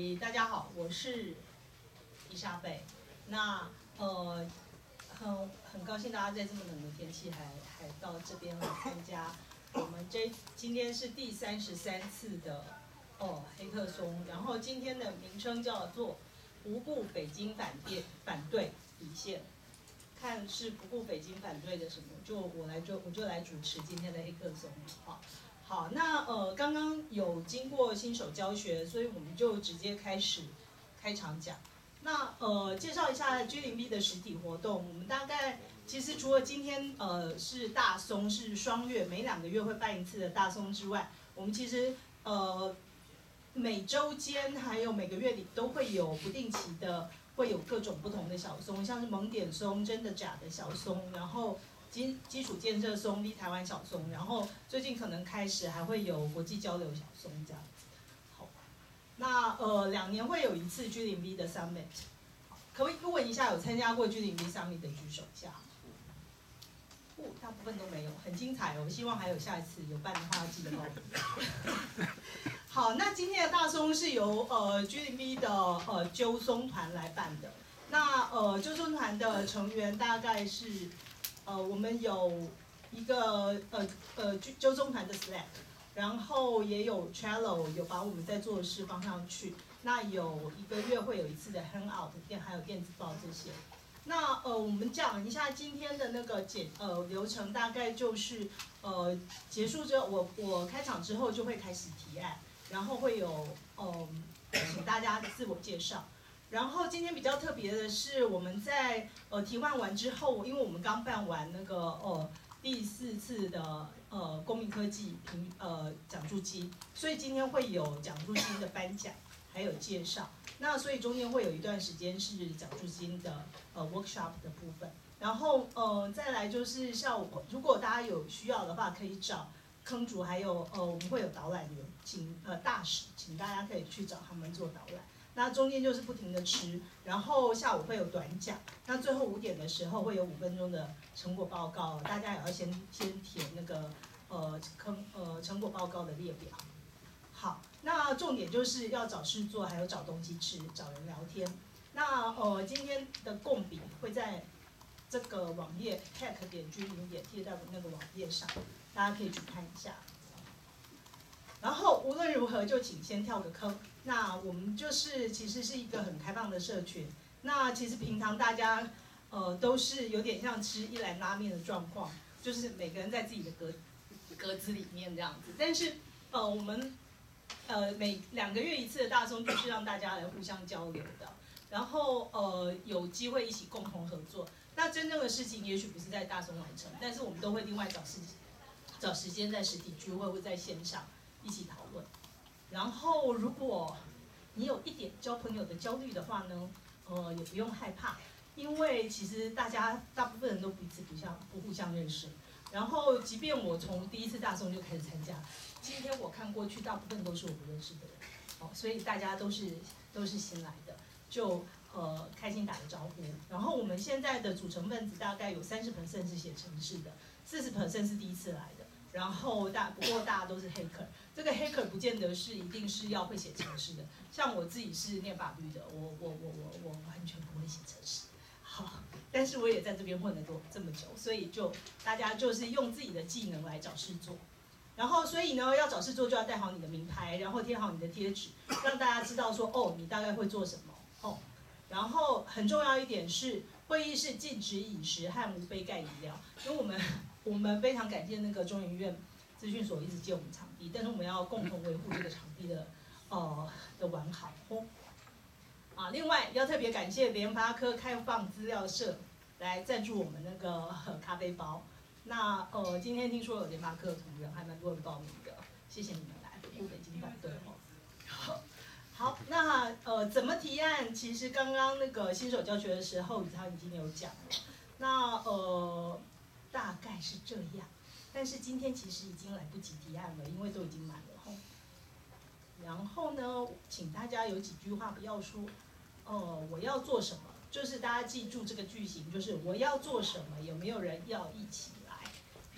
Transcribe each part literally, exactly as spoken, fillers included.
以大家好，我是伊莎贝。那呃，很很高兴大家在这么冷的天气还还到这边来参加我们这今天是第三十三次的哦黑客松，然后今天的名称叫做不顾北京反电反对底线，看是不顾北京反对的什么，就我来就我就来主持今天的黑客松，好。好，那呃，刚刚有经过新手教学，所以我们就直接开始开场讲。那呃，介绍一下 G 零 B 的实体活动。我们大概其实除了今天呃是大松是双月，每两个月会办一次的大松之外，我们其实呃每周间还有每个月里都会有不定期的，会有各种不同的小松，像是萌点松、真的假的小松，然后基基础建设松、V 台湾小松，然后最近可能开始还会有国际交流小松这样子。好，那呃两年会有一次 G 零 B 的 Summit， 可不可以问一下有参加过 G 零 B Summit 的举手一下？哦，大部分都没有，很精彩哦！希望还有下一次有办的话要记得报名。好，那今天的大松是由呃 G 零 B 的呃揪松团来办的。那呃揪松团的成员大概是。呃，我们有一个呃呃揪松团的 Slack， 然后也有 Trello， 有把我们在做的事放上去。那有一个月会有一次的 Hangout， 电还有电子报这些。那呃，我们讲一下今天的那个简呃流程，大概就是呃结束之后，我我开场之后就会开始提案，然后会有呃请大家自我介绍。然后今天比较特别的是，我们在呃提问完之后，因为我们刚办完那个呃第四次的呃公民科技评呃奖助金，所以今天会有奖助金的颁奖，还有介绍。那所以中间会有一段时间是奖助金的呃 workshop 的部分。然后呃再来就是像我，如果大家有需要的话，可以找坑主，还有呃我们会有导览员，请呃大使，请大家可以去找他们做导览。那中间就是不停的吃，然后下午会有短讲，那最后五点的时候会有五分钟的成果报告，大家也要先先填那个呃坑呃成果报告的列表。好，那重点就是要找事做，还有找东西吃，找人聊天。那呃今天的共笔会在这个网页 hack 点 G 零 点贴在那个网页上，大家可以去看一下。然后无论如何，就请先跳个坑。那我们就是其实是一个很开放的社群。那其实平常大家呃都是有点像吃一兰拉面的状况，就是每个人在自己的格格子里面这样子。但是呃我们呃每两个月一次的大松就是让大家来互相交流的，然后呃有机会一起共同合作。那真正的事情也许不是在大松完成，但是我们都会另外找时找时间在实体聚会或在线上一起讨论。然后，如果你有一点交朋友的焦虑的话呢，呃，也不用害怕，因为其实大家大部分人都彼此不相不互相认识。然后，即便我从第一次大松就开始参加，今天我看过去，大部分都是我不认识的人，哦，所以大家都是都是新来的，就呃开心打个招呼。然后我们现在的组成分子大概有三十 percent 是写程式的，四十 percent 是第一次来的。然后大不过大家都是黑客，这个黑客不见得是一定是要会写程式的。像我自己是念法律的，我我我我我完全不会写程式。好，但是我也在这边混了多这么久，所以就大家就是用自己的技能来找事做。然后所以呢，要找事做就要带好你的名牌，然后贴好你的贴纸，让大家知道说哦，你大概会做什么哦。然后很重要一点是，会议室禁止饮食和无杯盖饮料，因为我们。我们非常感谢那个中研院资讯所一直借我们场地，但是我们要共同维护这个场地的呃的完好哦。啊，另外要特别感谢联发科开放资料社来赞助我们那个咖啡包。那呃今天听说有联发科的同仁还蛮多人报名的，谢谢你们来，不顾北京反对哦。好，好，那呃怎么提案？其实刚刚那个新手教学的时候，他已经有讲了。那呃。大概是这样，但是今天其实已经来不及提案了，因为都已经满了吼。然后呢，请大家有几句话不要说，呃，我要做什么，就是大家记住这个句型，就是我要做什么，有没有人要一起来？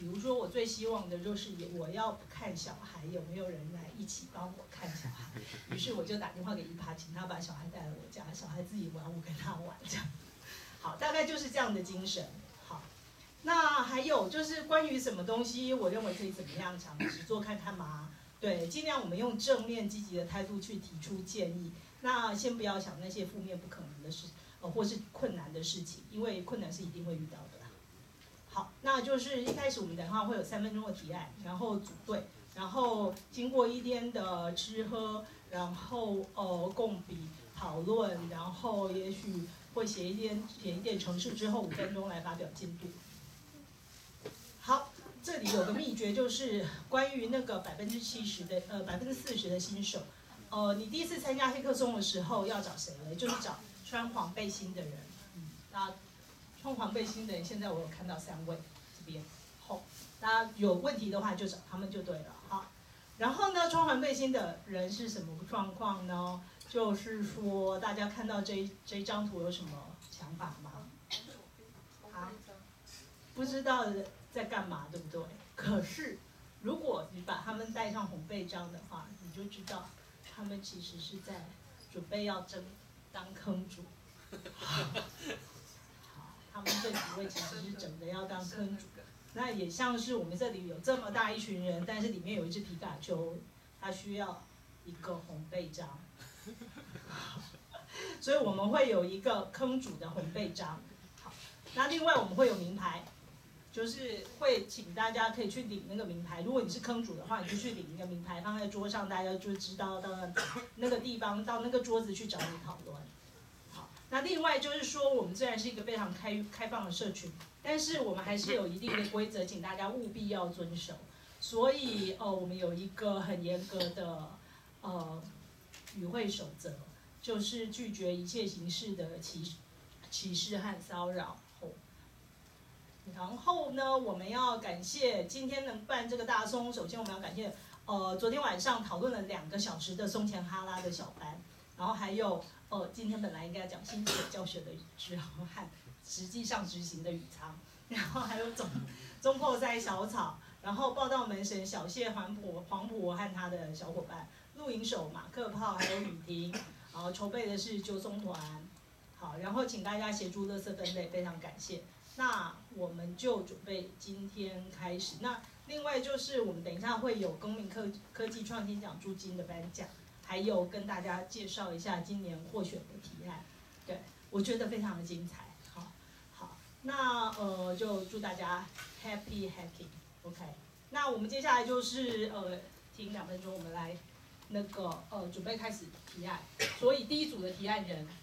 比如说我最希望的就是我要看小孩，有没有人来一起帮我看小孩？于是我就打电话给一趴，请他把小孩带来我家，小孩自己玩，我跟他玩这样。好，大概就是这样的精神。好，那还有就是关于什么东西，我认为可以怎么样尝试做看看嘛？对，尽量我们用正面积极的态度去提出建议。那先不要想那些负面不可能的事，呃，或是困难的事情，因为困难是一定会遇到的。好，那就是一开始我们等一下会有三分钟的提案，然后组队，然后经过一天的吃喝，然后呃共笔讨论，然后也许会写一点写一点程式之后五分钟来发表进度。好，这里有个秘诀，就是关于那个百分之七十的呃百分之四十的新手，呃，你第一次参加黑客松的时候要找谁呢？就是找穿黄背心的人。嗯，那穿黄背心的人，现在我有看到三位这边。好，大家有问题的话就找他们就对了。好，然后呢，穿黄背心的人是什么状况呢？就是说，大家看到这这张图有什么想法吗？啊，不知道在干嘛，对不对？可是，如果你把他们带上红背章的话，你就知道，他们其实是在准备要争当坑主。好，他们这几位其实是整的要当坑主。那也像是我们这里有这么大一群人，但是里面有一只皮卡丘，它需要一个红背章。所以我们会有一个坑主的红背章。好，那另外我们会有名牌，就是会请大家可以去领那个名牌。如果你是坑主的话，你就去领一个名牌，放在桌上，大家就知道到那个地方，到那个桌子去找你讨论。好，那另外就是说，我们虽然是一个非常开开放的社群，但是我们还是有一定的规则，请大家务必要遵守。所以，呃，我们有一个很严格的呃与会守则。就是拒绝一切形式的歧歧视和骚扰。然后呢，我们要感谢今天能办这个大松。首先，我们要感谢呃昨天晚上讨论了两个小时的松前哈拉的小班，然后还有呃今天本来应该讲新铁教学的之后和实际上执行的宇仓，然后还有中中破塞小草，然后报道门神小谢黄婆黄婆和他的小伙伴，露营手马克炮还有雨婷。好，筹备的是九松团，好，然后请大家协助垃圾分类，非常感谢。那我们就准备今天开始。那另外就是我们等一下会有公民科科技创新奖助金的颁奖，还有跟大家介绍一下今年获选的提案。对，我觉得非常的精彩。好，好，那呃就祝大家 happy hacking。OK， 那我们接下来就是呃停两分钟，我们来。那个呃，准备开始提案，所以第一组的提案人